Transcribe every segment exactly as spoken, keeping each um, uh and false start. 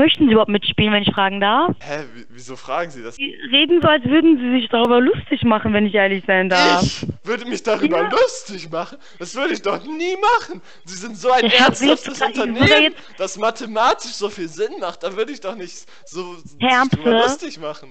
Möchten Sie überhaupt mitspielen, wenn ich fragen darf? Hä, w- wieso fragen Sie das? Sie reden so, als würden Sie sich darüber lustig machen, wenn ich ehrlich sein darf. Ich würde mich darüber Ja. lustig machen? Das würde ich doch nie machen. Sie sind so ein Ich hab Sie jetzt ernsthaftes gra- sogar Unternehmen, jetzt- das mathematisch so viel Sinn macht. Da würde ich doch nicht so Herr sich drüber Ampe. lustig machen.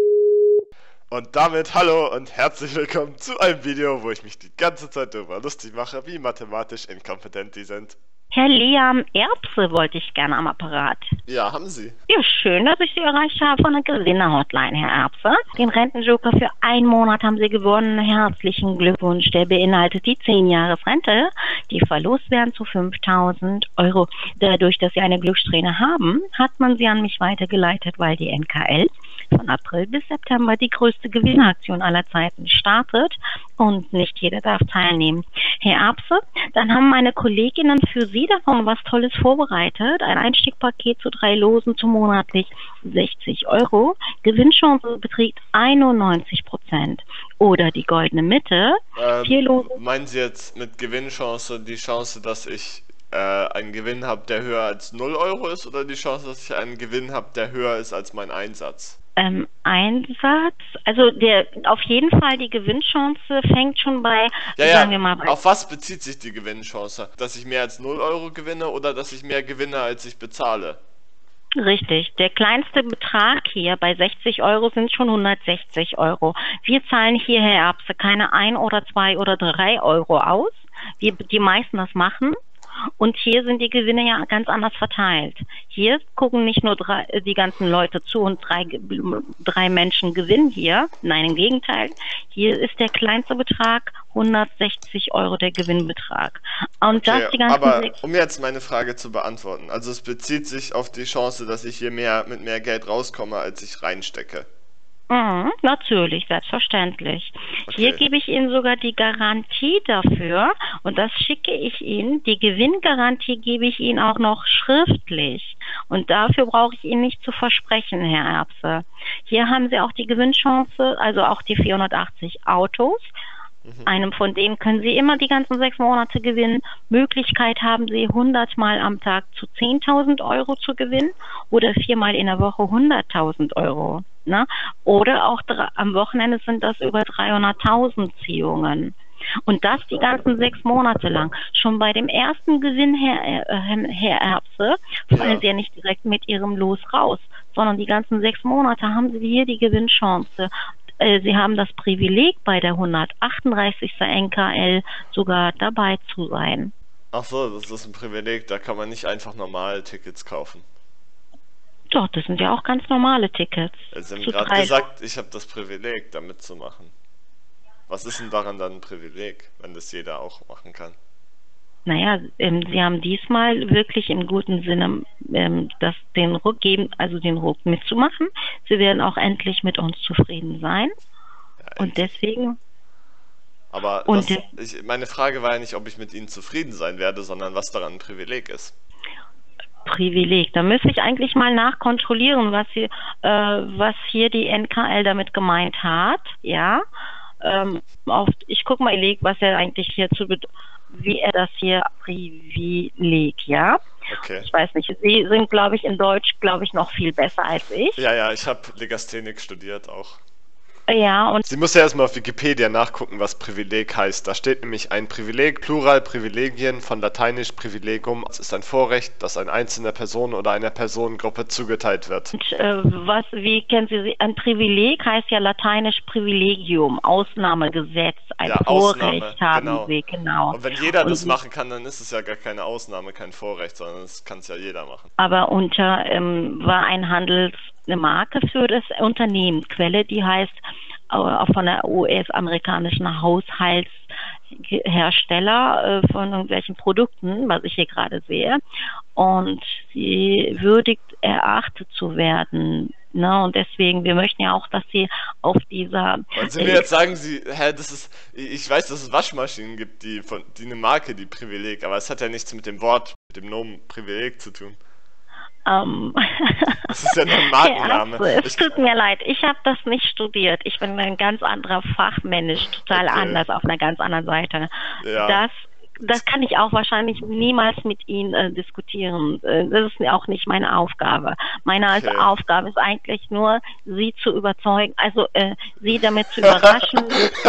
Und damit hallo und herzlich willkommen zu einem Video, wo ich mich die ganze Zeit darüber lustig mache, wie mathematisch inkompetent die sind. Herr Liam Erbse wollte ich gerne am Apparat. Ja, haben Sie. Ja, schön, dass ich Sie erreicht habe von der Gewinner-Hotline, Herr Erbse. Den Rentenjoker für einen Monat haben Sie gewonnen. Herzlichen Glückwunsch. Der beinhaltet die zehn Jahres Rente, die verlost werden zu fünftausend Euro. Dadurch, dass Sie eine Glückssträhne haben, hat man Sie an mich weitergeleitet, weil die N K L von April bis September die größte Gewinneraktion aller Zeiten startet und nicht jeder darf teilnehmen. Herr Erbse, dann haben meine Kolleginnen für Sie davon was Tolles vorbereitet. Ein Einstiegpaket zu drei Losen zu monatlich sechzig Euro. Gewinnchance beträgt einundneunzig Prozent. Oder die goldene Mitte. Vier Ähm, Lose. meinen Sie jetzt mit Gewinnchance die Chance, dass ich äh, einen Gewinn habe, der höher als null Euro ist, oder die Chance, dass ich einen Gewinn habe, der höher ist als mein Einsatz? Ähm, Einsatz, also der auf jeden Fall die Gewinnchance fängt schon bei, Ja, sagen wir mal, ja, bei auf was bezieht sich die Gewinnchance? Dass ich mehr als null Euro gewinne oder dass ich mehr gewinne, als ich bezahle? Richtig. Der kleinste Betrag hier bei sechzig Euro sind schon hundertsechzig Euro. Wir zahlen hier, Herr Erbse, keine ein oder zwei oder drei Euro aus. Wir, die meisten das machen. Und hier sind die Gewinne ja ganz anders verteilt. Hier gucken nicht nur drei, die ganzen Leute zu und drei, drei Menschen gewinnen hier. Nein, im Gegenteil. Hier ist der kleinste Betrag hundertsechzig Euro der Gewinnbetrag. Und das die ganzen aber sechs. um jetzt meine Frage zu beantworten, also es bezieht sich auf die Chance, dass ich hier mehr mit mehr Geld rauskomme, als ich reinstecke. Mhm, natürlich, selbstverständlich. Okay. Hier gebe ich Ihnen sogar die Garantie dafür und das schicke ich Ihnen. Die Gewinngarantie gebe ich Ihnen auch noch schriftlich und dafür brauche ich Ihnen nicht zu versprechen, Herr Erbse. Hier haben Sie auch die Gewinnchance, also auch die vierhundertachtzig Autos. Einem von denen können Sie immer die ganzen sechs Monate gewinnen. Möglichkeit haben Sie hundert Mal am Tag zu zehntausend Euro zu gewinnen oder viermal in der Woche hunderttausend Euro. Ne? Oder auch am Wochenende sind das über dreihunderttausend Ziehungen. Und das die ganzen sechs Monate lang. Schon bei dem ersten Gewinn, Herr, äh, Herr Erbse, fallen Ja. Sie ja nicht direkt mit Ihrem Los raus, sondern die ganzen sechs Monate haben Sie hier die Gewinnchance. Sie haben das Privileg, bei der hundertachtunddreißigsten N K L sogar dabei zu sein. Ach so, das ist ein Privileg, da kann man nicht einfach normal Tickets kaufen. Doch, das sind ja auch ganz normale Tickets. Sie haben Zu gerade drei- gesagt, ich habe das Privileg, da mitzumachen. Was ist denn daran dann ein Privileg, wenn das jeder auch machen kann? Naja, ähm, Sie haben diesmal wirklich im guten Sinne ähm, das, den Ruck geben, also den Ruck mitzumachen. Sie werden auch endlich mit uns zufrieden sein. Ja, Und deswegen, Aber und das, ich, meine Frage war ja nicht, ob ich mit Ihnen zufrieden sein werde, sondern was daran ein Privileg ist. Privileg. Da müsste ich eigentlich mal nachkontrollieren, was hier, äh, was hier die N K L damit gemeint hat. Ja, ähm, auf, ich gucke mal, was er eigentlich hier zu, wie er das hier Privileg, ja. Okay. Ich weiß nicht. Sie sind, glaube ich, in Deutsch, glaube ich, noch viel besser als ich. Ja, ja, ich habe Legastheniker studiert auch. Ja, und Sie muss ja erstmal auf Wikipedia nachgucken, was Privileg heißt. Da steht nämlich ein Privileg, Plural Privilegien, von lateinisch Privilegum. Es ist ein Vorrecht, das einer einzelnen Person oder einer Personengruppe zugeteilt wird. äh, was, wie kennen Sie, ein Privileg heißt ja lateinisch Privilegium, Ausnahmegesetz, ein Ja, Vorrecht Ausnahme, haben genau. Sie, genau. Und wenn jeder das Und- machen kann, dann ist es ja gar keine Ausnahme, kein Vorrecht, sondern das kann es ja jeder machen. Aber unter ähm, war ein Handels eine Marke für das Unternehmen. Quelle, die heißt äh, von der U S-amerikanischen Haushaltshersteller äh, von irgendwelchen Produkten, was ich hier gerade sehe. Und sie würdigt erachtet zu werden. Ne? Und deswegen, wir möchten ja auch, dass sie auf dieser... Wollen Sie mir jetzt sagen, Sie, hä, das ist, ich weiß, dass es Waschmaschinen gibt, die von, die eine Marke, die Privileg, aber es hat ja nichts mit dem Wort, mit dem Nomen Privileg zu tun. Ähm, Das ist ja nur ein Markenname. Herr Erbse, es Ich- tut mir leid, ich habe das nicht studiert. Ich bin ein ganz anderer Fachmännisch, total Okay. anders, auf einer ganz anderen Seite. Ja. Das das kann ich auch wahrscheinlich niemals mit Ihnen äh, diskutieren. Äh, das ist auch nicht meine Aufgabe. Meine Okay. als Aufgabe ist eigentlich nur, Sie zu überzeugen, also äh, Sie damit zu überraschen.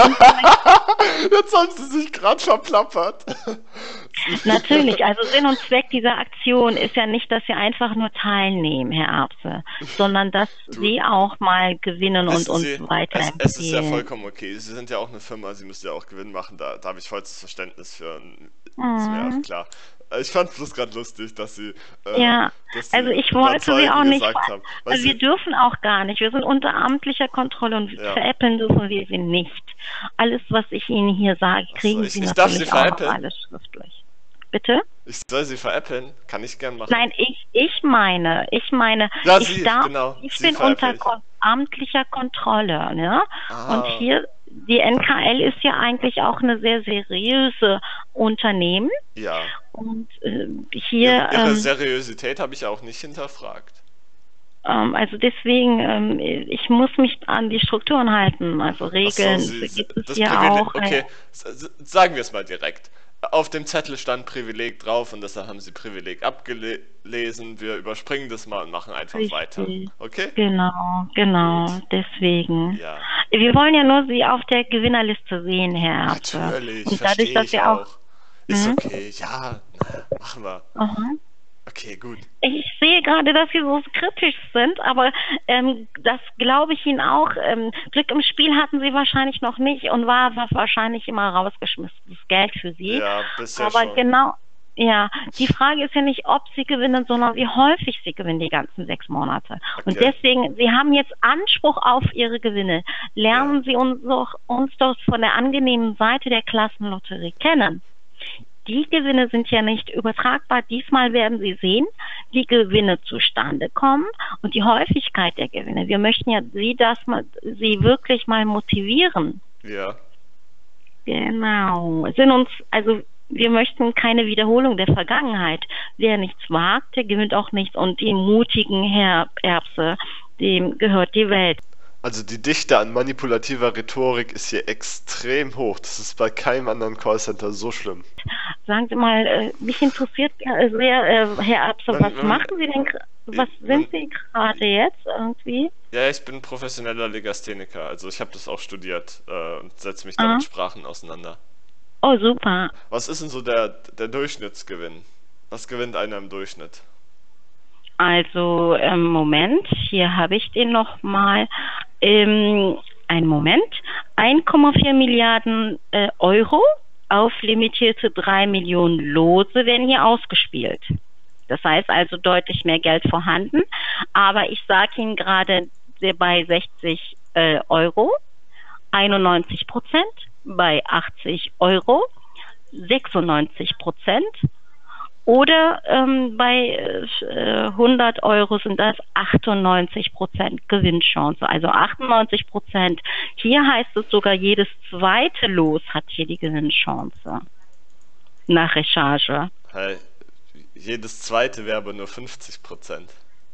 Jetzt haben Sie sich gerade verplappert. Natürlich, also Sinn und Zweck dieser Aktion ist ja nicht, dass Sie einfach nur teilnehmen, Herr Erbse, sondern dass Du, Sie auch mal gewinnen und wissen uns Sie, es, weiterempfehlen. es ist ja vollkommen okay. Sie sind ja auch eine Firma, Sie müssen ja auch Gewinn machen. Da, da habe ich vollstes Verständnis für. Ist mir auch Mhm. klar. Ich fand es bloß gerade lustig, dass Sie, äh, Ja, dass also Sie ich wollte Sie auch überzeugen nicht, gesagt haben. Weil also wir Sie, dürfen auch gar nicht. Wir sind unter amtlicher Kontrolle und ja. veräppeln dürfen wir Sie nicht. Alles, was ich Ihnen hier sage, Achso, kriegen ich, Sie ich darf Sie natürlich auch noch veräppeln. alles schriftlich. Bitte? Ich soll Sie veräppeln. Kann ich gern machen. Nein, ich, ich meine, ich meine, Ja, ich Sie, darf, genau. ich Sie bin unter veräpple ich. kon amtlicher Kontrolle, ne? Und Ah, hier, die N K L ist ja eigentlich auch eine sehr seriöse Unternehmen. ja. Und äh, Ihre, hier, Ihre ähm, Seriosität habe ich auch nicht hinterfragt. ähm, also deswegen, ähm, ich muss mich an die Strukturen halten. Also Ach so, Regeln Sie, Sie- gibt es das hier Privileg, auch. Äh, okay, s- s- sagen wir es mal direkt. Auf dem Zettel stand Privileg drauf und deshalb haben Sie Privileg abgelesen. Wir überspringen das mal und machen einfach weiter. richtig. Okay? Genau, genau, Gut. deswegen. Ja. Wir wollen ja nur Sie auf der Gewinnerliste sehen, Herr Erbse. Natürlich, Und dadurch, verstehe dass ich wir auch. auch. Ist Hm? okay, ja, na, machen wir. Aha. Okay, gut. Ich sehe gerade, dass Sie so kritisch sind, aber ähm, das glaube ich Ihnen auch. Ähm, Glück im Spiel hatten Sie wahrscheinlich noch nicht und war, war wahrscheinlich immer rausgeschmissenes Geld für Sie. Ja, bisher Aber schon. genau, ja, die Frage ist ja nicht, ob Sie gewinnen, sondern wie häufig Sie gewinnen die ganzen sechs Monate. Und Okay, deswegen, Sie haben jetzt Anspruch auf Ihre Gewinne. ja. Lernen Sie uns doch, uns doch von der angenehmen Seite der Klassenlotterie kennen. Die Gewinne sind ja nicht übertragbar. Diesmal werden Sie sehen, wie Gewinne zustande kommen und die Häufigkeit der Gewinne. Wir möchten ja Sie das mal, Sie wirklich mal motivieren. Ja. Genau. Sind uns, also wir möchten keine Wiederholung der Vergangenheit. Wer nichts wagt, der gewinnt auch nichts. Und dem mutigen Herr Erbse, dem gehört die Welt. Also die Dichte an manipulativer Rhetorik ist hier extrem hoch. Das ist bei keinem anderen Callcenter so schlimm. Sagen Sie mal, äh, mich interessiert äh, sehr, äh, Herr Erbse, Man- was man- machen Sie denn, gra- was man- sind Sie gerade jetzt irgendwie? Ja, ich bin professioneller Legastheniker, also ich habe das auch studiert äh, und setze mich da Ah. mit Sprachen auseinander. Oh, super. Was ist denn so der, der Durchschnittsgewinn? Was gewinnt einer im Durchschnitt? Also, ähm, Moment, hier habe ich den nochmal. Ähm, einen Moment. eins Komma vier Milliarden äh, Euro auf limitierte drei Millionen Lose werden hier ausgespielt. Das heißt also deutlich mehr Geld vorhanden. Aber ich sage Ihnen gerade sehr bei sechzig äh, Euro, einundneunzig Prozent, bei achtzig Euro, sechsundneunzig Prozent. Oder ähm, bei äh, hundert Euro sind das achtundneunzig Prozent Gewinnchance. Also achtundneunzig Prozent. Hier heißt es sogar, jedes zweite Los hat hier die Gewinnchance. Nach Recherche. Hey, jedes zweite wäre aber nur fünfzig Prozent.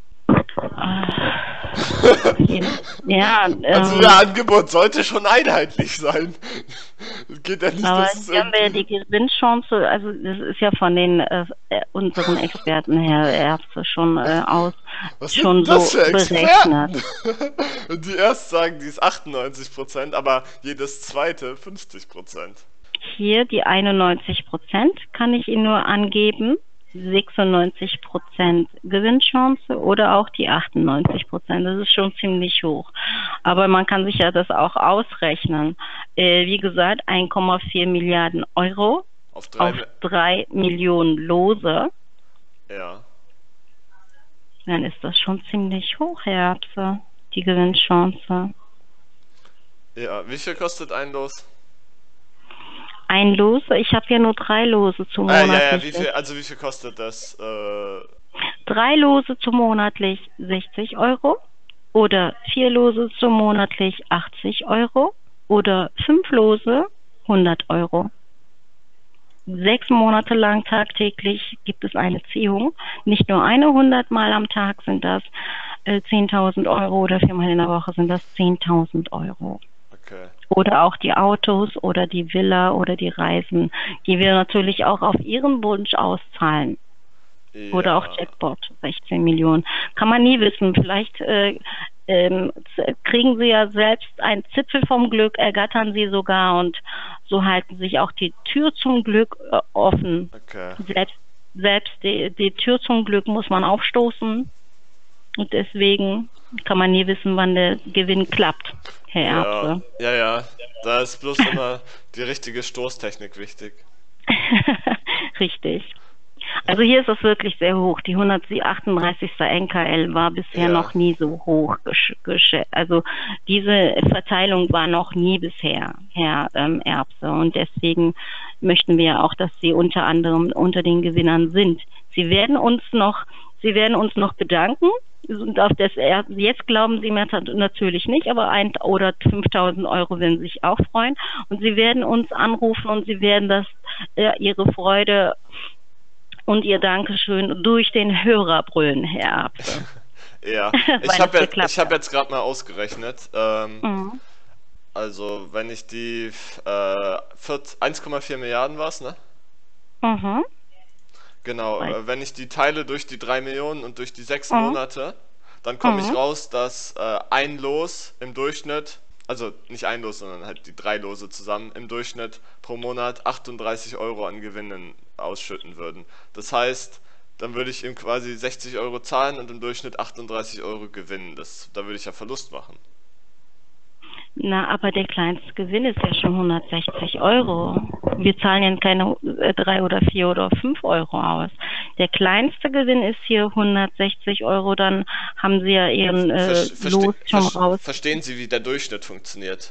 Ja, Also ähm, Ihr Angebot sollte schon einheitlich sein. Es geht ja nicht, aber dass es hier haben wir irgendwie... die Gewinnchance, also das ist ja von den äh, unseren Experten, Herr Ärzte, schon äh, aus Was sind schon denn das so für berechnet. Experten? Und die erst sagen, die ist achtundneunzig Prozent, aber jedes zweite fünfzig Prozent. Hier die einundneunzig Prozent kann ich Ihnen nur angeben, sechsundneunzig Prozent Gewinnchance oder auch die achtundneunzig Prozent. Das ist schon ziemlich hoch. Aber man kann sich ja das auch ausrechnen. Äh, wie gesagt, eins Komma vier Milliarden Euro Auf drei... auf drei Millionen Lose. Ja. Dann ist das schon ziemlich hoch, Herr Erbse, die Gewinnchance. Ja, wie viel kostet ein Los? Ein Los, ich habe ja nur drei Lose zum Ah, ja, monatlich. ja, wie viel, also wie viel kostet das? Äh, Drei Lose zum monatlich sechzig Euro oder vier Lose zum monatlich achtzig Euro oder fünf Lose hundert Euro. Sechs Monate lang tagtäglich gibt es eine Ziehung. Nicht nur eine hundert Mal am Tag sind das äh, zehntausend Euro oder viermal in der Woche sind das zehntausend Euro. okay. Oder auch die Autos oder die Villa oder die Reisen, die wir natürlich auch auf Ihren Wunsch auszahlen. Oder auch Ja, Jackpot, sechzehn Millionen. Kann man nie wissen. Vielleicht äh, ähm, z- kriegen Sie ja selbst einen Zipfel vom Glück, ergattern Sie sogar und so halten sich auch die Tür zum Glück äh, offen. okay. Selbst, selbst die, die Tür zum Glück muss man aufstoßen und deswegen kann man nie wissen, wann der Gewinn klappt, Herr Ja, Erbse. ja, ja. Da ist bloß immer die richtige Stoßtechnik wichtig. Richtig. Also hier ist es wirklich sehr hoch. Die hundertachtunddreißigste. N K L war bisher Ja, noch nie so hoch. gesch- gesch- Also diese Verteilung war noch nie bisher, Herr ähm, Erbse. Und deswegen möchten wir auch, dass Sie unter anderem unter den Gewinnern sind. Sie werden uns noch, Sie werden uns noch bedanken. Und auf das er jetzt glauben Sie mir tat- natürlich nicht, aber ein oder fünftausend Euro würden sich auch freuen. Und Sie werden uns anrufen und Sie werden das äh, Ihre Freude und Ihr Dankeschön durch den Hörer brüllen, Herr Erbse, ja. Ich weil es habe jetzt, ich geklappt hab hat. jetzt gerade mal ausgerechnet. Ähm, Mhm. also, wenn ich die äh, vier- eins Komma vier Milliarden war's, ne? Mhm. Genau, Weiß. äh, wenn ich die teile durch die drei Millionen und durch die sechs Mhm. Monate, dann komme ich Mhm. raus, dass äh, ein Los im Durchschnitt, also nicht ein Los, sondern halt die drei Lose zusammen im Durchschnitt pro Monat achtunddreißig Euro an Gewinnen ausschütten würden. Das heißt, dann würde ich ihm quasi sechzig Euro zahlen und im Durchschnitt achtunddreißig Euro gewinnen. Das, da würde ich ja Verlust machen. Na, aber der kleinste Gewinn ist ja schon hundertsechzig Euro. Wir zahlen ja keine äh, drei oder vier oder fünf Euro aus. Der kleinste Gewinn ist hier hundertsechzig Euro, dann haben Sie ja Ihren Ver äh, verste Los schon ver raus. verstehen Sie, wie der Durchschnitt funktioniert?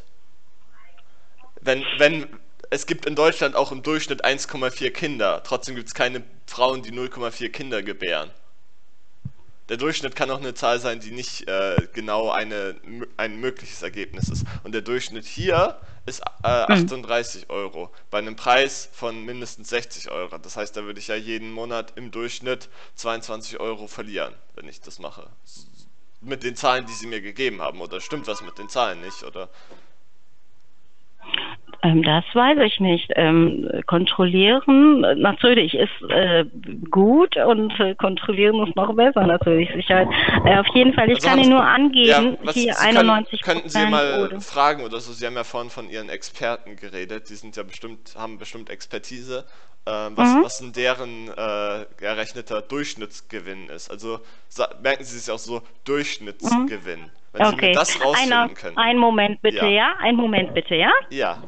Wenn, wenn, es gibt in Deutschland auch im Durchschnitt eins Komma vier Kinder, trotzdem gibt es keine Frauen, die null Komma vier Kinder gebären. Der Durchschnitt kann auch eine Zahl sein, die nicht äh, genau eine, ein mögliches Ergebnis ist. Und der Durchschnitt hier ist äh, Mhm. achtunddreißig Euro bei einem Preis von mindestens sechzig Euro. Das heißt, da würde ich ja jeden Monat im Durchschnitt zweiundzwanzig Euro verlieren, wenn ich das mache. Mit den Zahlen, die sie mir gegeben haben. Oder stimmt was mit den Zahlen nicht? Oder Ähm, das weiß ich nicht. Ähm, kontrollieren äh, natürlich ist äh, gut und äh, kontrollieren ist noch besser natürlich Sicherheit. Äh, auf jeden Fall, ich also kann haben Ihnen Sie, nur ja, angeben, was hier Sie können, einundneunzig könnten Sie Prozent mal oder. fragen oder so. Sie haben ja vorhin von Ihren Experten geredet. Die sind ja bestimmt, haben bestimmt Expertise, ähm, was, Mhm. was denn deren äh, errechneter Durchschnittsgewinn ist. Also sa- merken Sie es ja auch so, Mhm. Durchschnittsgewinn. Wenn Sie mir Okay. das Einer, rausfinden könnten. einen Moment bitte, Ja, ja? Einen Moment bitte, ja? ja.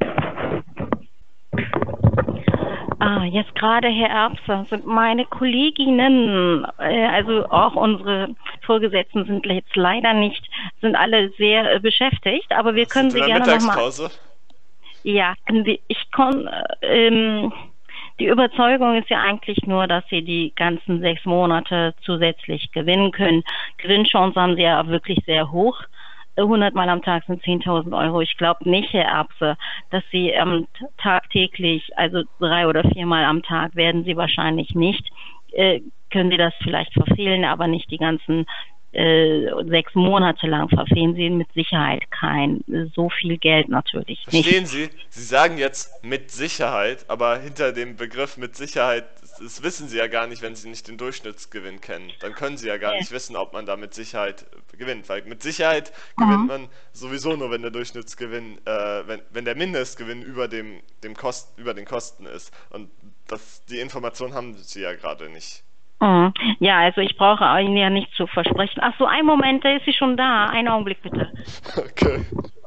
Ah, jetzt gerade, Herr Erbser, sind meine Kolleginnen, äh, also auch unsere Vorgesetzten sind jetzt leider nicht, sind alle sehr äh, beschäftigt, aber wir Sind können in sie der gerne nochmal, Mittagspause? ja, ich kann, äh, ähm, die Überzeugung ist ja eigentlich nur, dass sie die ganzen sechs Monate zusätzlich gewinnen können. Gewinnchancen haben sie ja wirklich sehr hoch. hundert Mal am Tag sind zehntausend Euro. Ich glaube nicht, Herr Erbse, dass Sie ähm, tagtäglich, also drei oder viermal am Tag, werden Sie wahrscheinlich nicht. Äh, können Sie das vielleicht verfehlen, aber nicht die ganzen äh, sechs Monate lang verfehlen Sie mit Sicherheit kein so viel Geld natürlich nicht. Verstehen Sie? Sie sagen jetzt mit Sicherheit, aber hinter dem Begriff mit Sicherheit, das, das wissen Sie ja gar nicht, wenn Sie nicht den Durchschnittsgewinn kennen. Dann können Sie ja gar Ja. nicht wissen, ob man da mit Sicherheit äh, gewinnt. Weil mit Sicherheit gewinnt Mhm. man sowieso nur, wenn der Durchschnittsgewinn, äh, wenn, wenn der Mindestgewinn über dem, dem Kost, über den Kosten ist. Und das, die Information haben Sie ja gerade nicht. Mhm. Ja, also ich brauche Ihnen ja nicht zu versprechen. Ach so, einen Moment, da ist sie schon da. Einen Augenblick bitte. Okay.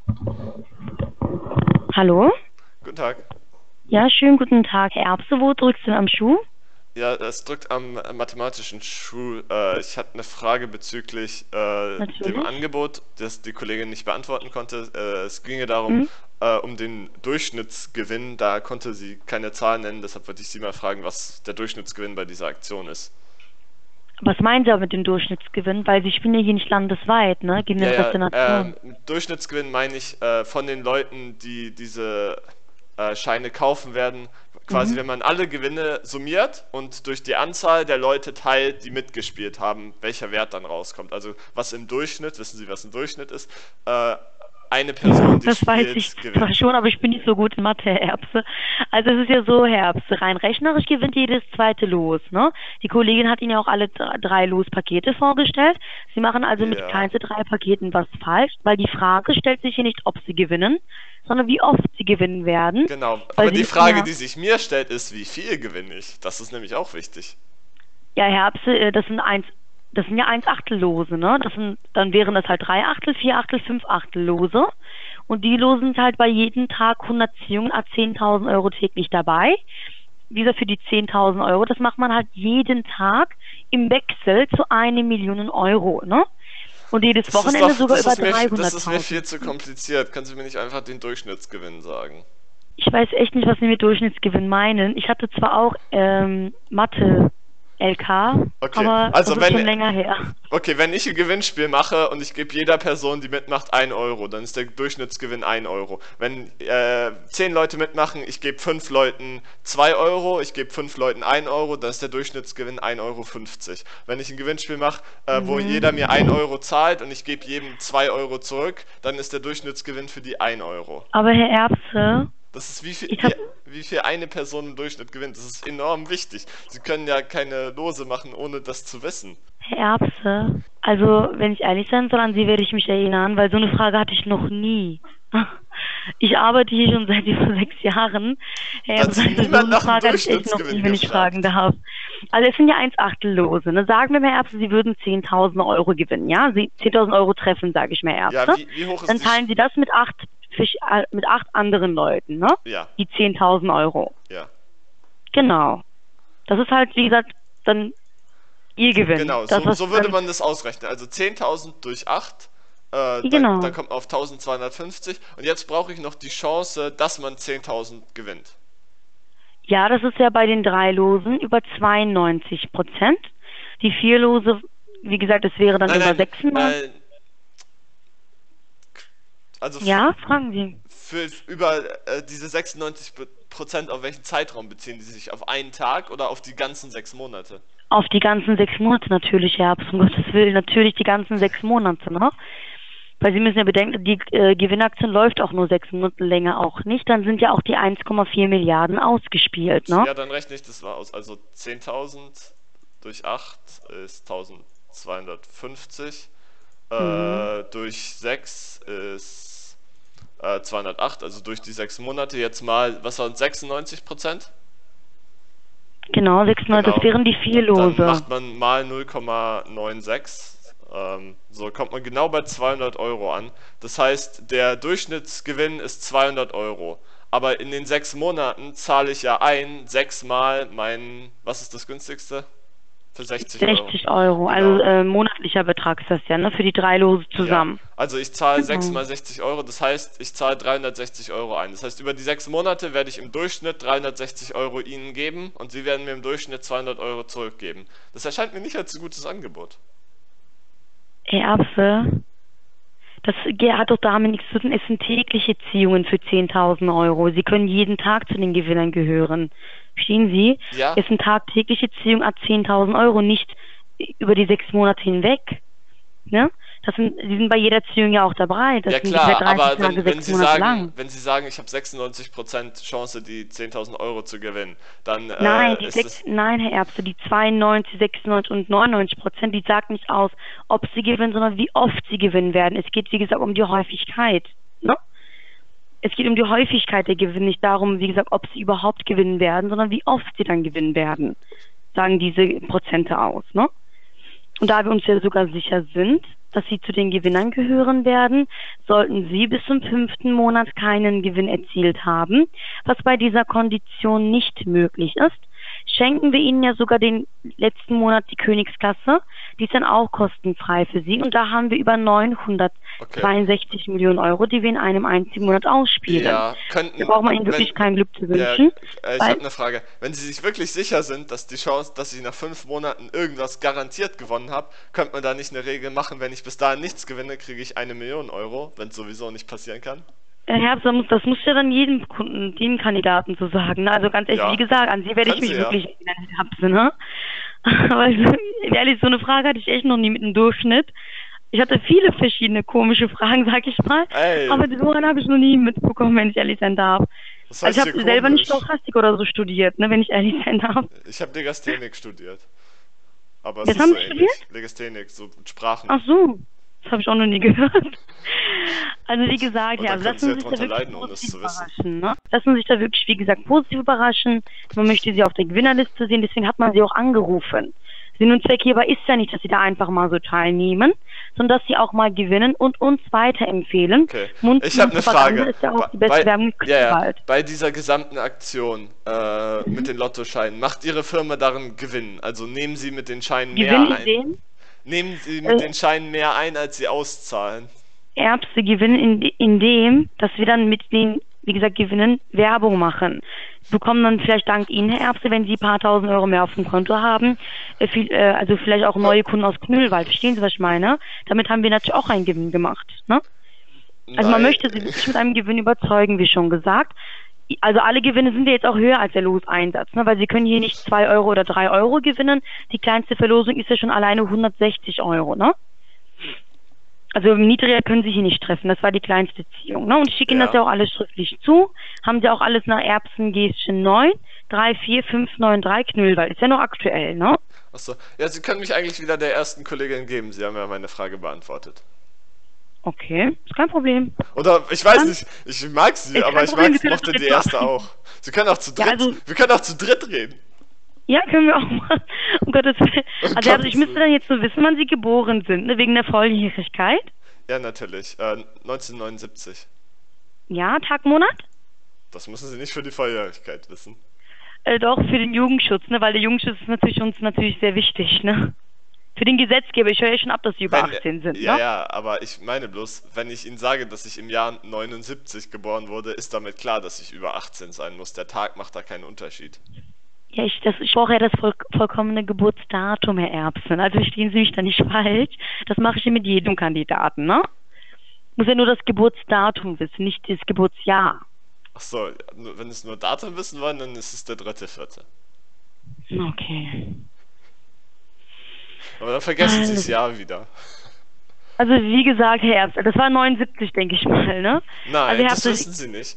Hallo? Guten Tag. Ja, schönen guten Tag. Herr Erbse, wo drückst du denn am Schuh? Ja, es drückt am mathematischen Schuh. Äh, ich hatte eine Frage bezüglich äh, dem Natürlich. Angebot, das die Kollegin nicht beantworten konnte. Äh, es ginge darum, Mhm. äh, um den Durchschnittsgewinn. Da konnte sie keine Zahl nennen, deshalb wollte ich Sie mal fragen, was der Durchschnittsgewinn bei dieser Aktion ist. Was meinen Sie aber mit dem Durchschnittsgewinn? Weil Sie spielen ja hier nicht landesweit, ne? Gegen Ja, den Rest ja, der Nation. ähm, mit Durchschnittsgewinn meine ich äh, von den Leuten, die diese äh, Scheine kaufen werden. Quasi, Mhm. wenn man alle Gewinne summiert und durch die Anzahl der Leute teilt, die mitgespielt haben, welcher Wert dann rauskommt. Also was im Durchschnitt, wissen Sie, was ein Durchschnitt ist, äh, eine Person, die Das weiß spielt, ich zwar gewinnt. schon, aber ich bin nicht so gut in Mathe, Herr Erbse. Also es ist ja so, Herr Erbse, rein rechnerisch gewinnt jedes zweite Los, ne? Die Kollegin hat Ihnen ja auch alle dr- drei Lospakete vorgestellt. Sie machen also mit Ja. keins der drei Paketen was falsch, weil die Frage stellt sich hier nicht, ob Sie gewinnen, sondern wie oft Sie gewinnen werden. Genau. Weil Aber Sie die müssen Frage, ja, die sich mir stellt, ist, wie viel gewinne ich? Das ist nämlich auch wichtig. ja, Herr Erbse, äh, das sind eins, das sind ja eins Achtel Lose, ne? Das sind, dann wären das halt drei Achtel, vier Achtel, fünf Achtel Lose. Und die Lose sind halt bei jedem Tag hundert Ziehungen, a zehntausend Euro täglich dabei. Wie gesagt, für die zehntausend Euro, das macht man halt jeden Tag im Wechsel zu eine Million Euro, ne? Und jedes Das ist Wochenende doch, sogar das über ist mir, das ist mir dreihunderttausend. viel zu kompliziert. Können Sie mir nicht einfach den Durchschnittsgewinn sagen? Ich weiß echt nicht, was Sie mit Durchschnittsgewinn meinen. Ich hatte zwar auch ähm, Mathe L K, Okay, aber also das ist wenn, schon länger her. okay, wenn ich ein Gewinnspiel mache und ich gebe jeder Person, die mitmacht, ein Euro, dann ist der Durchschnittsgewinn ein Euro. Wenn äh, zehn Leute mitmachen, ich gebe fünf Leuten zwei Euro, ich gebe fünf Leuten ein Euro, dann ist der Durchschnittsgewinn ein Euro fünfzig. Wenn ich ein Gewinnspiel mache, äh, wo jeder mir ein Euro zahlt und ich gebe jedem zwei Euro zurück, dann ist der Durchschnittsgewinn für die ein Euro. Aber Herr Erbse, Das ist wie viel, ich hab, wie, wie viel eine Person im Durchschnitt gewinnt. Das ist enorm wichtig. Sie können ja keine Lose machen, ohne das zu wissen. Herr Erbse, also wenn ich ehrlich sein soll, an Sie werde ich mich erinnern, weil so eine Frage hatte ich noch nie. Ich arbeite hier schon seit über sechs Jahren. Herr Hat Erbse, Sie also so niemand eine nach dem Frage hatte ich echt noch Durchschnittsgewinn nie, wenn ich gefragt? fragen darf. Also es sind ja eins Achtel Lose. Ne? Sagen wir mal, Herr Erbse, Sie würden zehntausend Euro gewinnen, ja? Sie zehntausend Euro treffen, sage ich mir, Herr Ja, Erbse. wie, wie hoch ist Dann die... teilen Sie das mit acht, Fisch- äh, mit acht anderen Leuten, ne? Ja, Die zehntausend Euro. ja. Genau. Das ist halt, wie gesagt, dann Ihr Gewinn. Genau, Das, so, was so würde dann, man das ausrechnen. Also zehntausend durch acht, äh, dann, genau. dann kommt man auf eintausendzweihundertfünfzig. Und jetzt brauche ich noch die Chance, dass man zehntausend gewinnt. Ja, das ist ja bei den drei Losen über zweiundneunzig Prozent. Die vier Lose, wie gesagt, es wäre dann Nein, über nein, sechsundneunzig. äh, also f- Ja, fragen Sie. für über äh, diese sechsundneunzig Prozent, auf welchen Zeitraum beziehen die sich? Auf einen Tag oder auf die ganzen sechs Monate? Auf die ganzen sechs Monate natürlich, Herr Herbst, um Gottes Willen, natürlich die ganzen sechs Monate, ne? Weil Sie müssen ja bedenken, die äh, Gewinnaktion läuft auch nur sechs Monate länger auch nicht. Dann sind ja auch die eins Komma vier Milliarden ausgespielt, ne? Ja, dann rechne ich das mal aus. Also zehntausend durch acht ist eintausendzweihundertfünfzig. Mhm. Äh, durch sechs ist äh, zweihundertacht, also durch die sechs Monate. Jetzt mal, was waren sechsundneunzig Prozent? Genau, sechsundneunzig, Genau. das wären die vier Dann Lose. macht man mal null Komma sechsundneunzig. Ähm, so kommt man genau bei zweihundert Euro an. Das heißt, der Durchschnittsgewinn ist zweihundert Euro. Aber in den sechs Monaten zahle ich ja ein, sechsmal mein, was ist das günstigste? Für sechzig Euro. sechzig Euro, also Genau. äh, monatlicher Betrag ist das ja, ne? Für die drei Lose zusammen. Ja, also ich zahle Genau. sechs mal sechzig Euro, das heißt, ich zahle dreihundertsechzig Euro ein. Das heißt, über die sechs Monate werde ich im Durchschnitt dreihundertsechzig Euro Ihnen geben und Sie werden mir im Durchschnitt zweihundert Euro zurückgeben. Das erscheint mir nicht als ein gutes Angebot. Herr Erbse, das hat doch damit nichts zu tun. Es sind tägliche Ziehungen für zehntausend Euro. Sie können jeden Tag zu den Gewinnern gehören. Verstehen Sie? Ja. Es sind tagtägliche Ziehungen ab zehntausend Euro, nicht über die sechs Monate hinweg. Ne? Das sind, Sie sind bei jeder Ziehung ja auch dabei. Das Ja sind klar, ungefähr dreißig aber Tage, wenn, wenn sechs Sie Monate sagen, lang. wenn Sie sagen, ich habe sechsundneunzig Prozent Chance, die zehntausend Euro zu gewinnen, dann äh, Nein, die ist sechs, es... nein, Herr Erbse, die zweiundneunzig, sechsundneunzig und neunundneunzig Prozent, die sagt nicht aus, ob Sie gewinnen, sondern wie oft Sie gewinnen werden. Es geht, wie gesagt, um die Häufigkeit. Ne? Es geht um die Häufigkeit der Gewinne, nicht darum, wie gesagt, ob Sie überhaupt gewinnen werden, sondern wie oft Sie dann gewinnen werden, sagen diese Prozente aus. Ne? Und da wir uns ja sogar sicher sind, dass Sie zu den Gewinnern gehören werden, sollten Sie bis zum fünften Monat keinen Gewinn erzielt haben, was bei dieser Kondition nicht möglich ist. Schenken wir Ihnen ja sogar den letzten Monat die Königsklasse, die ist dann auch kostenfrei für Sie und da haben wir über neunhundertzweiundsechzig Okay. Millionen Euro, die wir in einem einzigen Monat ausspielen. Ja, könnten... Da braucht man Ihnen wenn- wirklich kein Glück zu Ja, wünschen. äh, ich weil- habe eine Frage. Wenn Sie sich wirklich sicher sind, dass die Chance, dass ich nach fünf Monaten irgendwas garantiert gewonnen habe, könnte man da nicht eine Regel machen, wenn ich bis dahin nichts gewinne, kriege ich eine Million Euro, wenn es sowieso nicht passieren kann? Herr Herbst, das muss, das muss ja dann jedem Kunden, jedem Kandidaten so sagen. Ne? Also ganz ehrlich, Ja. wie gesagt, an Sie werde ich Kann mich sie ja. wirklich erinnern, Herr Herbst, ne? Aber so, ehrlich, so eine Frage hatte ich echt noch nie mit einem Durchschnitt. Ich hatte viele verschiedene komische Fragen, sag ich mal. Ey. Aber so eine habe ich noch nie mitbekommen, wenn ich ehrlich sein darf. Das heißt Also ich habe hier selber nicht komisch. Stochastik oder so studiert, ne, wenn ich ehrlich sein darf. Ich habe Legastheniker studiert. Aber es Was ist haben so Sie ähnlich. studiert? Legastheniker, so mit Sprachen. Ach so, das habe ich auch noch nie gehört. Also wie gesagt, Und ja, da also können Sie lassen ja Sie sich da drunter wirklich leiden, ohne es positiv zu wissen. überraschen. Ne? Lassen Sie sich da wirklich, wie gesagt, positiv überraschen. Man möchte Sie auf der Gewinnerliste sehen, deswegen hat man Sie auch angerufen. Sinn und Zweck hierbei ist ja nicht, dass Sie da einfach mal so teilnehmen, sondern dass Sie auch mal gewinnen und uns weiterempfehlen. Okay. Mund- Ich habe eine Propaganda Frage. ist ja auch Bei- die beste bei, Werbung ja, ja, Gewalt. bei dieser gesamten Aktion äh, Mhm. mit den Lottoscheinen, macht Ihre Firma darin Gewinn? Also nehmen Sie mit den Scheinen mehr Gewinn in ein? dem, Nehmen Sie mit Äh, den Scheinen mehr ein, als Sie auszahlen? Erbse gewinnen in, in dem, dass wir dann mit den, wie gesagt, Gewinnen Werbung machen. Bekommen dann vielleicht dank Ihnen, Herr Erbse, wenn Sie ein paar tausend Euro mehr auf dem Konto haben, äh, viel, äh, also vielleicht auch neue Kunden aus Knüllwald. Verstehen Sie, was ich meine? Damit haben wir natürlich auch einen Gewinn gemacht. Ne? Also man Nein. möchte Sie wirklich mit einem Gewinn überzeugen, wie schon gesagt. Also alle Gewinne sind ja jetzt auch höher als der Loseinsatz, ne? Weil Sie können hier nicht zwei Euro oder drei Euro gewinnen. Die kleinste Verlosung ist ja schon alleine hundertsechzig Euro, ne? Also niedriger können Sie hier nicht treffen. Das war die kleinste Ziehung. Ne? Und ich schicke Ihnen Ja. das ja auch alles schriftlich zu. Haben Sie auch alles nach Erbsen-Gäschen neun, drei vier fünf neun drei Knüllwald. Ist ja noch aktuell, ne? Achso. Ja, Sie können mich eigentlich wieder der ersten Kollegin geben. Sie haben ja meine Frage beantwortet. Okay, ist kein Problem. Oder, ich weiß Dann- nicht, ich mag sie, Ist aber kein ich Problem, mag, wir können mochte das die direkt erste machen. auch. Sie können auch zu Ja, dritt, also- wir können auch zu dritt reden. Ja, können wir auch mal. Um Gottes Willen. Also, Gottes also ich müsste Willen. dann jetzt so wissen, wann Sie geboren sind, ne? Wegen der Volljährigkeit. Ja, natürlich. Äh, neunzehnhundertneunundsiebzig. Ja, Tag, Monat? Das müssen Sie nicht für die Volljährigkeit wissen. Äh, doch, für den Jugendschutz, ne? Weil der Jugendschutz ist natürlich uns natürlich sehr wichtig, ne? Für den Gesetzgeber, ich höre ja schon ab, dass Sie über Wenn- achtzehn sind, ja, ne? ja, aber ich meine bloß, wenn ich Ihnen sage, dass ich im Jahr neunundsiebzig geboren wurde, ist damit klar, dass ich über achtzehn sein muss. Der Tag macht da keinen Unterschied. Ja, ich, das, ich brauche ja das voll, vollkommene Geburtsdatum, Herr Erbsen. Also verstehen Sie mich da nicht falsch. Das mache ich ja mit jedem Kandidaten, ne? Muss ja nur das Geburtsdatum wissen, nicht das Geburtsjahr. Ach so, nur- wenn es nur Datum wissen wollen, dann ist es der dritte, vierte. Okay. Aber dann vergessen Sie Also- das Jahr wieder. Also wie gesagt, Herr Erbsen, das war neunundsiebzig, denke ich mal, ne? Nein, also, Herr das Erbsen, wissen Sie nicht.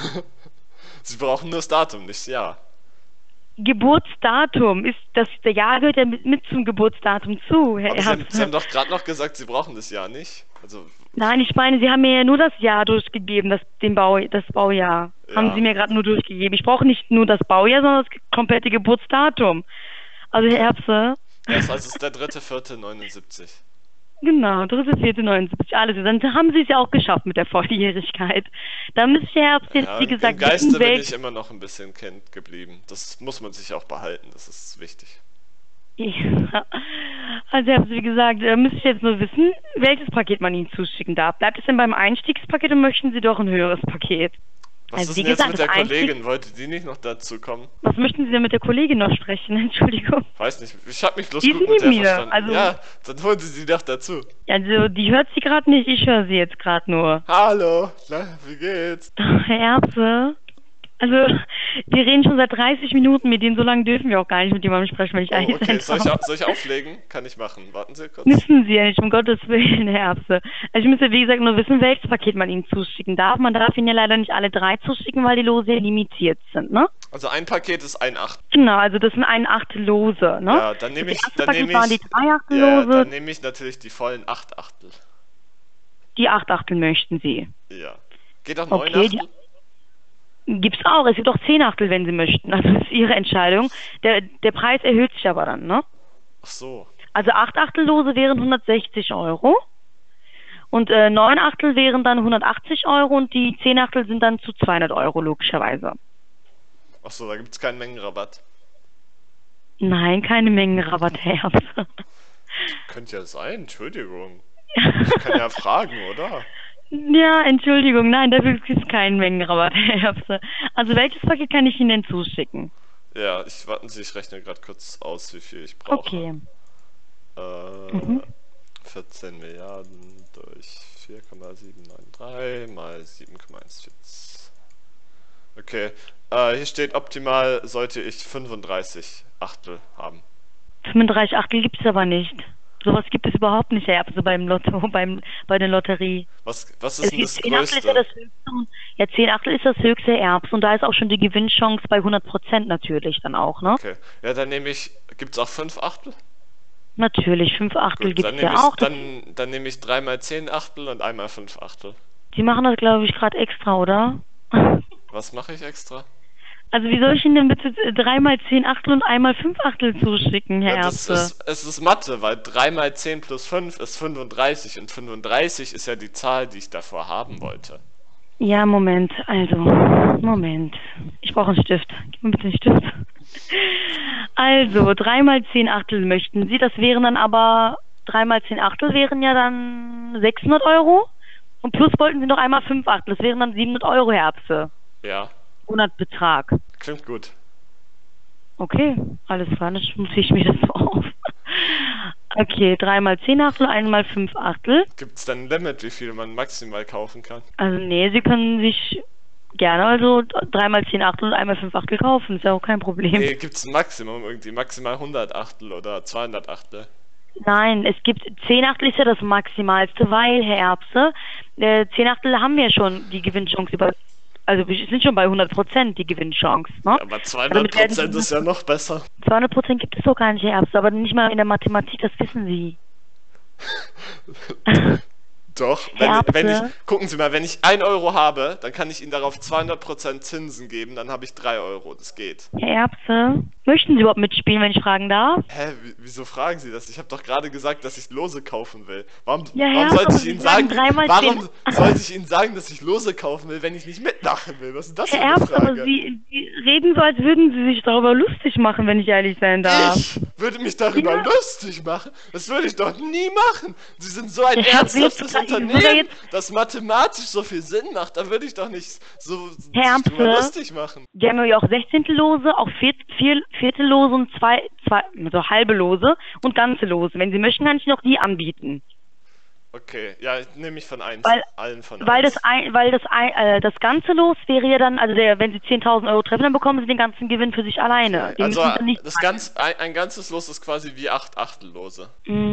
Sie brauchen nur das Datum, nicht das Jahr. Geburtsdatum ist, das, der Jahr gehört ja mit, mit zum Geburtsdatum zu, Herr Aber Sie haben, Erbsen. Sie haben doch gerade noch gesagt, Sie brauchen das Jahr nicht. Also, Nein, ich meine, Sie haben mir ja nur das Jahr durchgegeben, das, den Bau, das Baujahr. Ja. Haben Sie mir gerade nur durchgegeben. Ich brauche nicht nur das Baujahr, sondern das komplette Geburtsdatum. Also Herr Erbse, ja, also es ist der dritte, vierte, neunundsiebzig. genau, dritte, vierte, neunundsiebzig, alles. Dann haben Sie es ja auch geschafft mit der Volljährigkeit. Da müsste Herr Erbse jetzt, Ja, wie gesagt, im Geiste wissen, bin welch- ich immer noch ein bisschen Kind geblieben. Das muss man sich auch behalten, das ist wichtig. Ja. Also Herr Erbse, wie gesagt, da müsste ich jetzt nur wissen, welches Paket man Ihnen zuschicken darf. Bleibt es denn beim Einstiegspaket oder möchten Sie doch ein höheres Paket? Was Also, ist wie denn jetzt gesagt, mit der das Einstieg- Kollegin? Wollte die nicht noch dazu kommen? Was möchten Sie denn mit der Kollegin noch sprechen? Entschuldigung. Weiß nicht, ich hab mich bloß Die gut ist mit der neben mir, verstanden. also- Ja, dann holen Sie sie doch dazu. Also, die hört sie gerade nicht, ich höre sie jetzt gerade nur. Hallo, na, wie geht's? Herr Erbse, also, wir reden schon seit dreißig Minuten mit denen, so lange dürfen wir auch gar nicht mit jemandem sprechen, wenn ich Oh, ehrlich okay, sein soll ich, darf. au- soll ich auflegen? Kann ich machen. Warten Sie kurz. Müssen Sie ja nicht, um Gottes Willen, Herr Erbse. Also ich müsste, wie gesagt, nur wissen, welches Paket man Ihnen zuschicken darf. Man darf Ihnen ja leider nicht alle drei zuschicken, weil die Lose ja limitiert sind, ne? Also ein Paket ist ein Acht. Genau, also das sind ein Achtel Lose, ne? Ja, dann nehme Das ich, erste dann Paket nehme waren die ich, drei Achtel ja, Lose, dann nehme ich natürlich die vollen acht Achtel. die acht Achtel möchten Sie. Ja. Geht auch neun Okay, die- Achtel? Gibt's auch, es gibt auch zehn Achtel, wenn Sie möchten. Also das ist Ihre Entscheidung. Der, der Preis erhöht sich aber dann, ne? Ach so. Also acht Achtellose wären hundertsechzig Euro und äh, neun Achtel wären dann hundertachtzig Euro und die zehn Achtel sind dann zu zweihundert Euro logischerweise. Ach so, da gibt's keinen Mengenrabatt. Nein, keine Mengenrabatt, Herr Erbse. Könnte ja sein, Entschuldigung. Ich kann ja fragen, oder? Ja, Entschuldigung, nein, dafür gibt es keinen Mengenrabatt, Herr Erbse. Also welches Paket kann ich Ihnen denn zuschicken? Ja, ich warten Sie, ich rechne gerade kurz aus, wie viel ich brauche. Okay. Äh, Mhm. vierzehn Milliarden durch vier Komma sieben neun drei mal sieben Komma eins vier. Okay, äh, hier steht optimal sollte ich fünfunddreißig Achtel haben. fünfunddreißig Achtel gibt es aber nicht. Sowas gibt es überhaupt nicht, Herr Erbse, beim Lotto, beim, bei der Lotterie. Was, was ist Es denn gibt das zehn Achtel ist ja Größte? das höchste. und- Ja, zehn Achtel ist das höchste, Herr Erbse. Und da ist auch schon die Gewinnchance bei hundert Prozent natürlich dann auch, ne? Okay. Ja, dann nehme ich. Gibt's auch fünf Achtel? Natürlich, fünf Achtel Gut, gibt dann es nehme ja ich, auch. Das, dann, dann nehme ich dreimal zehn Achtel und einmal fünf Achtel. die machen das, glaube ich, gerade extra, oder? Was mache ich extra? Also wie soll ich Ihnen denn bitte dreimal zehn Achtel und einmal fünf Achtel zuschicken, Herr Ja, das Erbse? ist, es ist Mathe, weil drei mal zehn plus fünf ist fünfunddreißig und fünfunddreißig ist ja die Zahl, die ich davor haben wollte. Ja, Moment, also, Moment. Ich brauche einen Stift. Gib mir bitte einen Stift. Also, dreimal zehn Achtel möchten Sie. Das wären dann aber, dreimal zehn Achtel wären ja dann sechshundert Euro. Und plus wollten Sie noch einmal fünf Achtel. Das wären dann siebenhundert Euro, Herr Erbse. Ja, Monatbetrag. klingt gut. Okay, alles klar, dann notiere ich mir das so auf. Okay, dreimal zehn Achtel, einmal fünf Achtel. Gibt es dann ein Limit, wie viel man maximal kaufen kann? Also nee, Sie können sich gerne also dreimal zehn Achtel und einmal fünf Achtel kaufen, ist ja auch kein Problem. Nee, gibt es ein Maximum irgendwie, maximal hundert Achtel oder zweihundert Achtel? Nein, es gibt, zehn Achtel ist ja das Maximalste, weil, Herr Erbse, äh, zehn Achtel haben wir schon die Gewinnchance über, also wir sind schon bei hundert Prozent die Gewinnchance, ne? Ja, aber zweihundert Prozent ist ja noch besser. zweihundert Prozent gibt es doch gar nicht, Herr Erbse, aber nicht mal in der Mathematik, das wissen Sie. Doch, Herr wenn, wenn ich, Erbse? gucken Sie mal, wenn ich ein Euro habe, dann kann ich Ihnen darauf zweihundert Prozent Zinsen geben, dann habe ich drei Euro, das geht. Herr Erbse, möchten Sie überhaupt mitspielen, wenn ich fragen darf? Hä, wie- wieso fragen Sie das? Ich habe doch gerade gesagt, dass ich Lose kaufen will. Warum, Ja, warum Herr, sollte aber ich Sie Ihnen sagen sagen, dreimal warum zehn. sollte ich Ihnen sagen, dass ich Lose kaufen will, wenn ich nicht mitmachen will? Was ist das für Herr eine Erbse, aber Frage? Sie, Sie reden so, als würden Sie sich darüber lustig machen, wenn ich ehrlich sein darf. Ich würde mich darüber Ja. lustig machen. Das würde ich doch nie machen. Sie sind so ein Ja, Herr Erbse, ernsthaftes jetzt- sogar Unternehmen, jetzt- das mathematisch so viel Sinn macht. Da würde ich doch nicht so Herr sich drüber Erbse? lustig machen. Die haben ja auch Sechzehntellose, auch vier, vier, Viertellose und zwei, zwei, so halbe Lose und ganze Lose. Wenn Sie möchten, kann ich noch die anbieten. Okay, ja, nehme ich von eins. Weil- allen von Weil eins. das ein, weil das ein, äh, das ganze Los wäre ja dann, also der, wenn Sie zehntausend Euro treffen, dann bekommen Sie den ganzen Gewinn für sich alleine. Den Also müssen Sie nicht das ganz, ein, ein ganzes Los ist quasi wie acht Achtellose.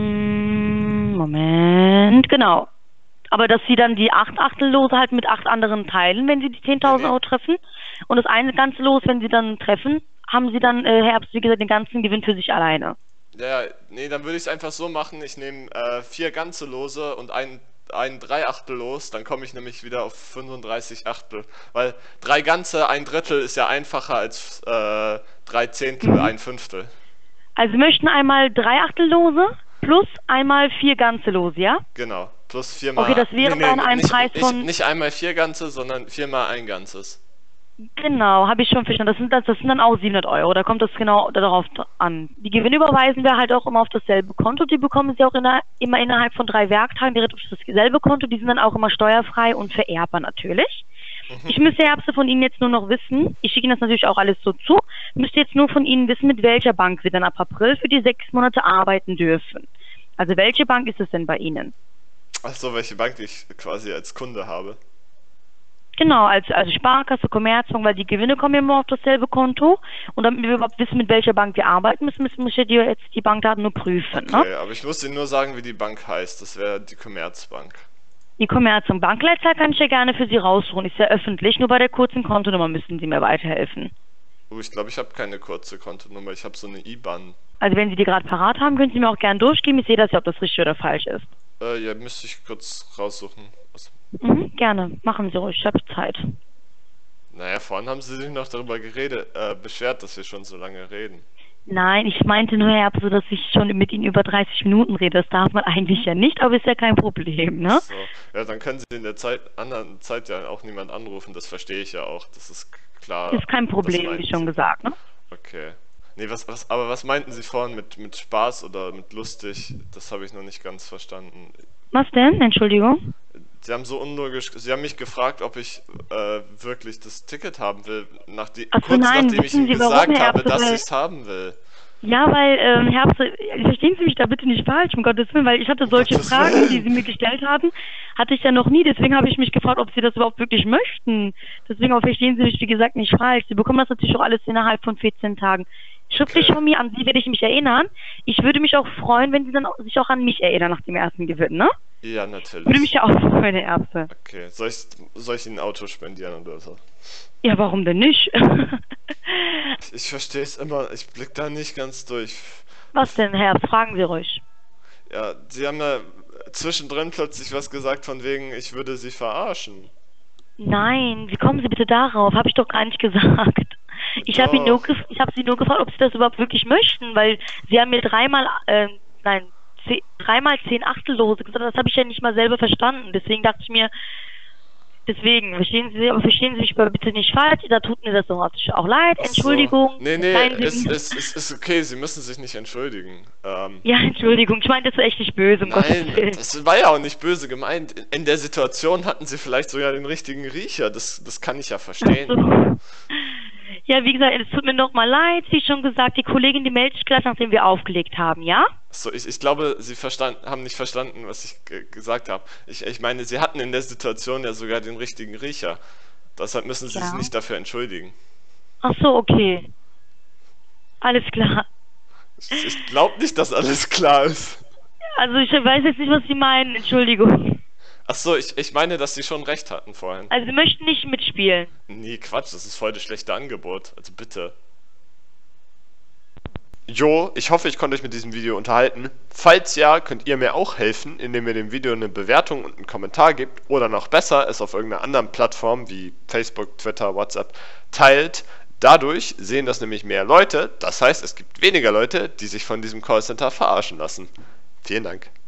Mm, Moment, genau. Aber dass Sie dann die acht Achtellose halt mit acht anderen teilen, wenn Sie die zehntausend Nee, nee. Euro treffen. Und das eine ganze Los, wenn Sie dann treffen, haben Sie dann, äh, Herr Erbs, wie gesagt, den ganzen Gewinn für sich alleine. Ja, nee, dann würde ich es einfach so machen. Ich nehme äh, vier ganze Lose und ein, ein Drei-Achtel-Los, dann komme ich nämlich wieder auf fünfunddreißig Achtel. Weil drei ganze, ein Drittel ist ja einfacher als äh, drei Zehntel, Mhm. ein Fünftel. Also Sie möchten einmal drei Achtellose plus einmal vier ganze Lose, ja? Genau. Plus viermal. Okay, das wäre dann ein nicht, Preis nicht, von- Nicht einmal vier ganze, sondern viermal ein ganzes. Genau, habe ich schon verstanden. Das sind, das, das sind dann auch siebenhundert Euro. Da kommt das genau darauf an. Die Gewinne überweisen wir halt auch immer auf dasselbe Konto. Die bekommen Sie auch inner, immer innerhalb von drei Werktagen direkt auf dasselbe Konto. Die sind dann auch immer steuerfrei und vererbbar natürlich. Ich müsste, Herr Erbse, von Ihnen jetzt nur noch wissen, ich schicke Ihnen das natürlich auch alles so zu, müsste jetzt nur von Ihnen wissen, mit welcher Bank Sie dann ab April für die sechs Monate arbeiten dürfen. Also welche Bank ist es denn bei Ihnen? Ach so, welche Bank ich quasi als Kunde habe. Genau, als, also Sparkasse, Commerzbank, weil die Gewinne kommen ja immer auf dasselbe Konto. Und damit wir überhaupt wissen, mit welcher Bank wir arbeiten müssen, müssen wir die jetzt die Bankdaten nur prüfen. Ne? Okay, aber ich muss Ihnen nur sagen, wie die Bank heißt. Das wäre die Commerzbank. Die Commerzbank. Bankleitzahl kann ich ja gerne für Sie raussuchen. Ist ja öffentlich. Nur bei der kurzen Kontonummer müssen Sie mir weiterhelfen. Oh, ich glaube, ich habe keine kurze Kontonummer. Ich habe so eine I B A N. Also wenn Sie die gerade parat haben, können Sie mir auch gerne durchgeben. Ich sehe das ja, ob das richtig oder falsch ist. Äh, ja, müsste ich kurz raussuchen. Was? Mhm, gerne. Machen Sie ruhig. Ich habe Zeit. Naja, vorhin haben Sie sich noch darüber geredet, äh, beschwert, dass wir schon so lange reden. Nein, ich meinte nur, Herr Erbse, dass ich schon mit Ihnen über dreißig Minuten rede. Das darf man eigentlich ja nicht, aber ist ja kein Problem, ne? So. Ja, dann können Sie in der Zeit, anderen Zeit ja auch niemand anrufen. Das verstehe ich ja auch. Das ist k- klar. Ist kein Was Problem, meinten wie schon Sie? gesagt, ne? Okay. Nee, was, was, aber was meinten Sie vorhin mit, mit Spaß oder mit lustig? Das habe ich noch nicht ganz verstanden. Was denn? Entschuldigung. Sie haben so unlogisch, Sie haben mich gefragt, ob ich äh, wirklich das Ticket haben will, nachdem, Ach so, kurz nein, nachdem ich wissen Ihnen Sie, warum, gesagt Herr habe, Erbse, dass weil- ich es haben will. Ja, weil, ähm, Herr Erbse, verstehen Sie mich da bitte nicht falsch, um Gottes Willen, weil ich hatte solche Gottes Fragen, Willen. die Sie mir gestellt haben, hatte ich ja noch nie. Deswegen habe ich mich gefragt, ob Sie das überhaupt wirklich möchten. Deswegen auch verstehen Sie mich, wie gesagt, nicht falsch. Sie bekommen das natürlich auch alles innerhalb von vierzehn Tagen. Schriftlich Okay. von mir, an Sie werde ich mich erinnern. Ich würde mich auch freuen, wenn Sie dann auch- sich auch an mich erinnern nach dem ersten Gewinn, ne? Ja, Würde mich natürlich. ja auch freuen, Herr Erbse. Okay, soll ich, soll ich Ihnen ein Auto spendieren oder so? Ja, warum denn nicht? Ich verstehe es immer, ich blick da nicht ganz durch. Was denn, Herr Erbse? Fragen Sie ruhig. Ja, Sie haben ja zwischendrin plötzlich was gesagt von wegen, ich würde Sie verarschen. Nein, wie kommen Sie bitte darauf? Habe ich doch gar nicht gesagt. Ich habe ihn nur, Doch. gef- ich habe Sie nur gefragt, ob Sie das überhaupt wirklich möchten, weil Sie haben mir dreimal, äh, nein, zehn, dreimal zehn Achtellose gesagt. Das habe ich ja nicht mal selber verstanden. Deswegen dachte ich mir, deswegen verstehen Sie, aber verstehen Sie mich bitte nicht falsch. Da tut mir das doch auch leid. Ach so. Entschuldigung. Nee, nee, Seien Sie es mir- ist, ist, ist okay, Sie müssen sich nicht entschuldigen. Ähm, Ja, Entschuldigung. Ich meine, das ist echt nicht böse, um Gottes nein, Willen. das war ja auch nicht böse gemeint. In, in der Situation hatten Sie vielleicht sogar den richtigen Riecher. Das, das kann ich ja verstehen. So. Ja, wie gesagt, es tut mir noch mal leid. Wie schon gesagt, die Kollegin, die meldet sich gleich, nachdem wir aufgelegt haben, ja? So, ich, ich glaube, Sie verstand, haben nicht verstanden, was ich ge- gesagt habe. Ich, ich meine, Sie hatten in der Situation ja sogar den richtigen Riecher. Deshalb müssen Sie Ja. sich nicht dafür entschuldigen. Ach so, okay. Alles klar. Ich, ich glaube nicht, dass alles klar ist. Also ich weiß jetzt nicht, was Sie meinen. Entschuldigung. Ach so, ich, ich meine, dass Sie schon recht hatten vorhin. Also Sie möchten nicht mitspielen. Nee, Quatsch, das ist voll das schlechte Angebot. Also bitte. Jo, ich hoffe, ich konnte euch mit diesem Video unterhalten. Falls ja, könnt ihr mir auch helfen, indem ihr dem Video eine Bewertung und einen Kommentar gebt oder noch besser, es auf irgendeiner anderen Plattform wie Facebook, Twitter, WhatsApp teilt. Dadurch sehen das nämlich mehr Leute. Das heißt, es gibt weniger Leute, die sich von diesem Callcenter verarschen lassen. Vielen Dank.